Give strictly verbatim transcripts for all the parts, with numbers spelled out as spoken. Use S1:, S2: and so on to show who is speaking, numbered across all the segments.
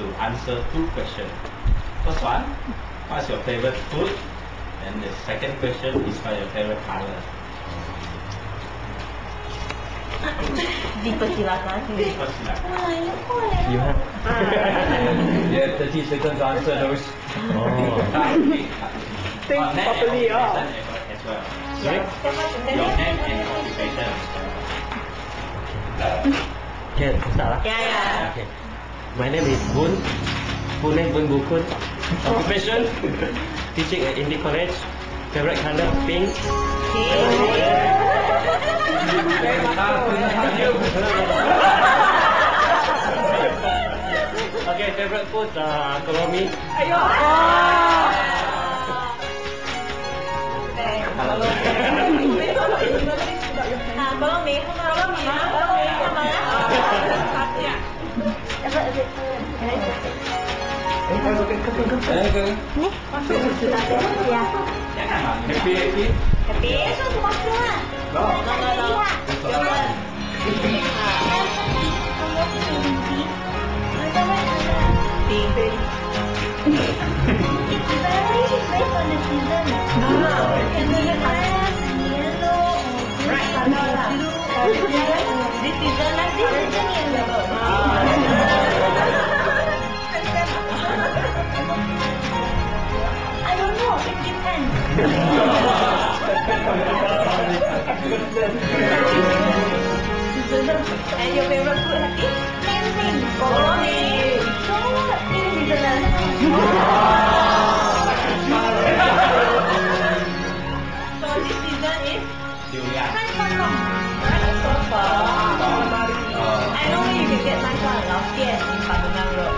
S1: to answer two questions. First one, what's your favorite food? And the second question is what your favorite color.
S2: Dipersilakan.
S1: Dipersilakan.
S3: You have you have thirty seconds to answer those. Oh.
S1: Think
S4: properly, oh.
S1: As well.
S2: Yeah.
S1: Your name and occupation as well.
S3: Okay, start lah.
S2: Yeah, yeah.
S3: Okay. My name is Boon. Full name Boon Bukun. Occupation, teaching at Indie College. Favorite color, pink. Okay, favorite food, uh, kolomi.
S4: Ayo.
S2: Ah, belum nih, belum nih, belum nih, sama ya.
S1: Ya. Happy, happy.
S2: Happy. Eso es más clara. No, no, no. Pink.
S5: It's very based on the season.
S2: Ah,
S5: It can be red, yellow, or
S2: right.
S5: blue.
S2: This season, like
S5: This
S2: this.
S5: is yellow. I don't know. It depends.
S2: And your favorite food, Happy?
S5: Same thing.
S2: Kolomi.
S5: So irregular.
S2: So this season is
S1: Durian.
S5: Nice one, Mom.
S2: right so far.
S1: Uh,
S2: I know where you can get nice one. Lao Tian in Panjang Road.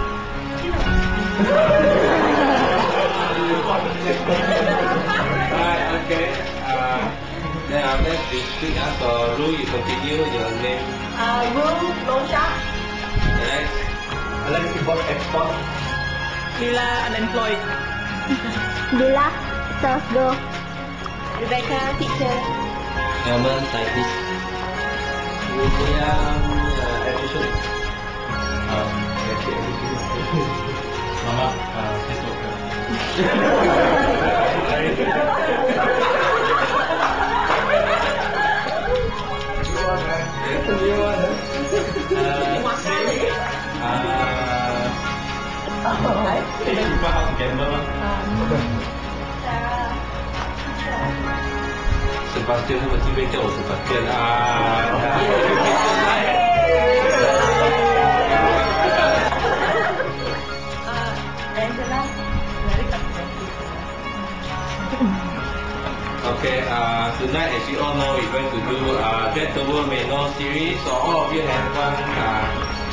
S1: Right, okay. Uh, then after that, we speak us for Ru, you continue your name.
S2: Uh, Room Losha.
S1: Next.
S3: Alex import export.
S4: Lila unemployed.
S5: Bila, sales girl.
S2: Rebecca, teacher.
S3: Elman, scientist.
S1: William, uh, education. Uh, Mama, uh, Facebook. Uh, Ini lupa aku gamble. Sebastian 他们这边叫我 Sebastian 啊。
S2: Angela. Very successful.
S1: Okay, uh, tonight as you all know, we're going to do uh, Get the World May Know series. So all of you have one uh,